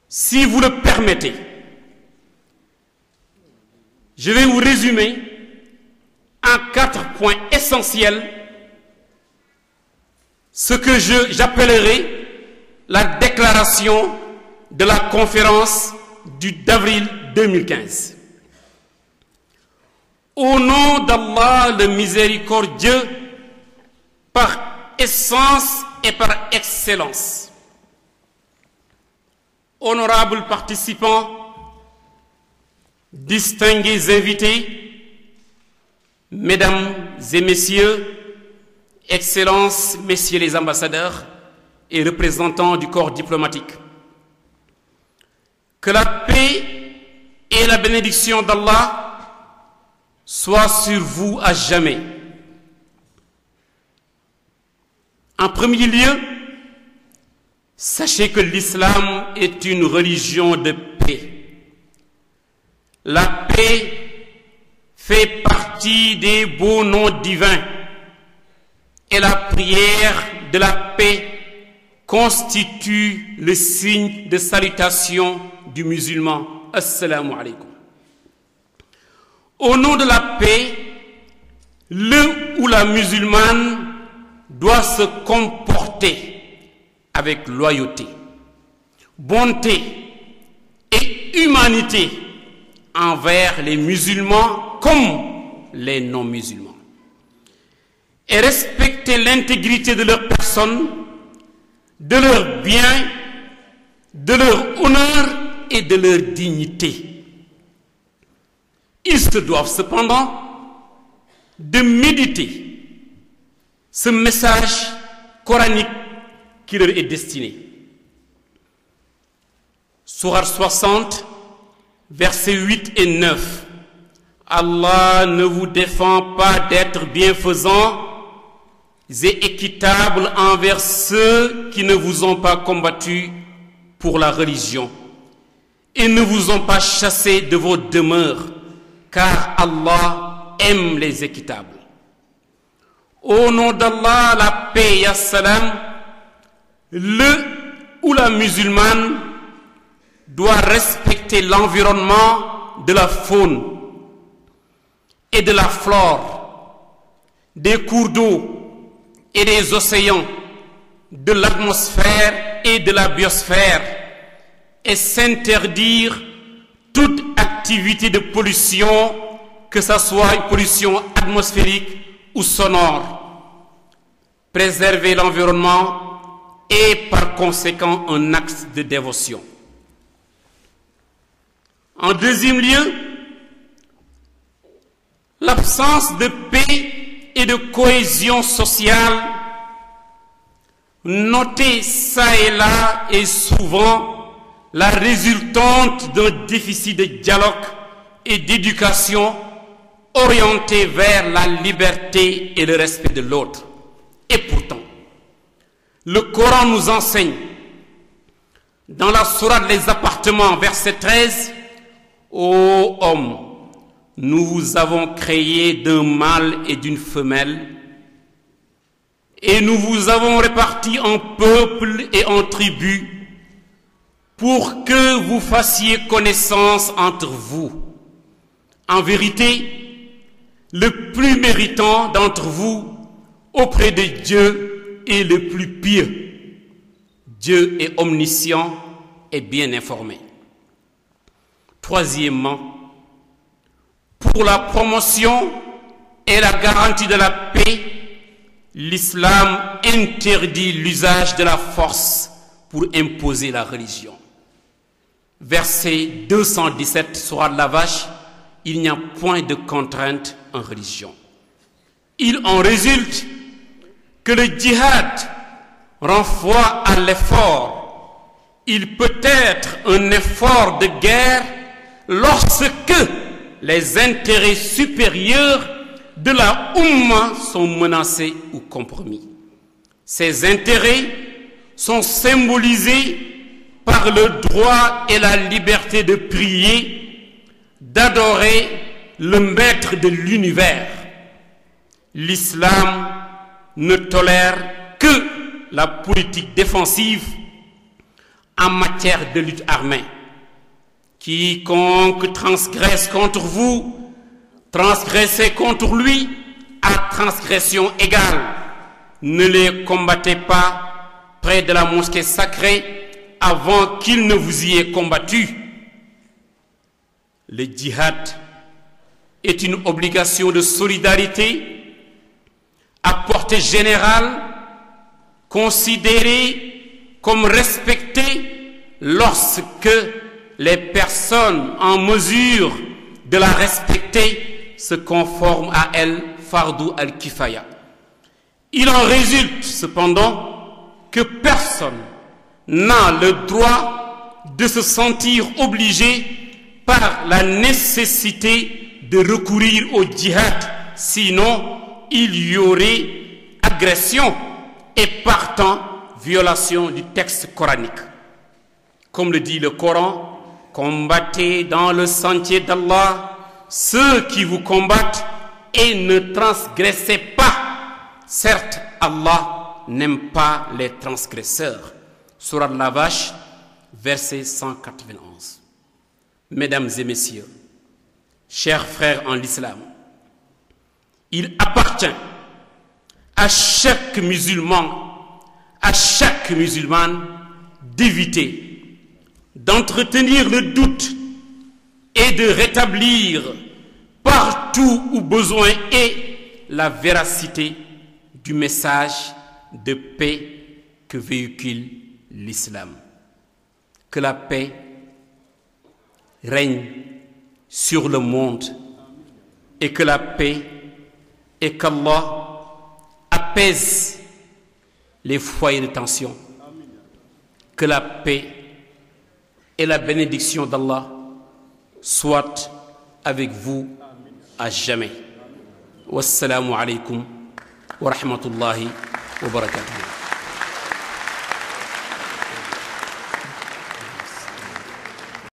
Si vous le permettez, je vais vous résumer en 4 points essentiels ce que j'appellerai la déclaration de la conférence d'avril 2015. Au nom d'Allah le miséricordieux, par essence et par excellence. Honorables participants, distingués invités, mesdames et messieurs, excellences, messieurs les ambassadeurs et représentants du corps diplomatique, que la paix et la bénédiction d'Allah soient sur vous à jamais. En premier lieu, sachez que l'islam est une religion de paix. La paix fait partie des beaux noms divins et la prière de la paix constitue le signe de salutation du musulman. Assalamu alaikum. Au nom de la paix, le ou la musulmane doit se comporter avec loyauté, bonté et humanité envers les musulmans comme les non-musulmans, et respecter l'intégrité de leur personne, de leurs biens, de leur honneur et de leur dignité. Ils se doivent cependant de méditer ce message coranique qui leur est destiné. Sourate 60, versets 8 et 9. Allah ne vous défend pas d'être bienfaisants et équitables envers ceux qui ne vous ont pas combattu pour la religion et ne vous ont pas chassé de vos demeures, car Allah aime les équitables. Au nom d'Allah, la paix et salam, le ou la musulmane doit respecter l'environnement de la faune et de la flore, des cours d'eau et des océans, de l'atmosphère et de la biosphère, et s'interdire toute activité de pollution, que ce soit une pollution atmosphérique ou sonore. Préserver l'environnement est par conséquent un acte de dévotion. En deuxième lieu, l'absence de paix et de cohésion sociale, notée ça et là, est souvent la résultante d'un déficit de dialogue et d'éducation orienté vers la liberté et le respect de l'autre. Et pourtant, le Coran nous enseigne, dans la sourate Les Appartements, verset 13, « Ô homme, nous vous avons créé d'un mâle et d'une femelle, et nous vous avons répartis en peuples et en tribus, pour que vous fassiez connaissance entre vous. En vérité, le plus méritant d'entre vous auprès de Dieu est le plus pieux. Dieu est omniscient et bien informé. » Troisièmement, pour la promotion et la garantie de la paix, l'islam interdit l'usage de la force pour imposer la religion. Verset 217, sourate la Vache, il n'y a point de contrainte en religion. Il en résulte que le djihad renvoie à l'effort. Il peut être un effort de guerre lorsque les intérêts supérieurs de la Oumma sont menacés ou compromis. Ces intérêts sont symbolisés par le droit et la liberté de prier, d'adorer le maître de l'univers. L'islam ne tolère que la politique défensive en matière de lutte armée. Quiconque transgresse contre vous, transgressez contre lui à transgression égale. Ne les combattez pas près de la mosquée sacrée avant qu'il ne vous y ait combattu. Le djihad est une obligation de solidarité à portée générale, considérée comme respectée lorsque les personnes en mesure de la respecter se conforment à elle, fardou al-kifaya. Il en résulte cependant que personne n'a le droit de se sentir obligé par la nécessité de recourir au djihad, sinon il y aurait agression et partant violation du texte coranique. Comme le dit le Coran, combattez dans le sentier d'Allah ceux qui vous combattent et ne transgressez pas. Certes, Allah n'aime pas les transgresseurs. Sourate La Vache, verset 191. Mesdames et messieurs, chers frères en l'islam, il appartient à chaque musulman, à chaque musulmane d'éviter d'entretenir le doute et de rétablir partout où besoin est la véracité du message de paix que véhicule l'islam. Que la paix règne sur le monde et que la paix et qu'Allah apaise les foyers de tension. Que la paix et la bénédiction d'Allah soient avec vous à jamais. Wassalamu alaikum wa rahmatullahi wa barakatuh.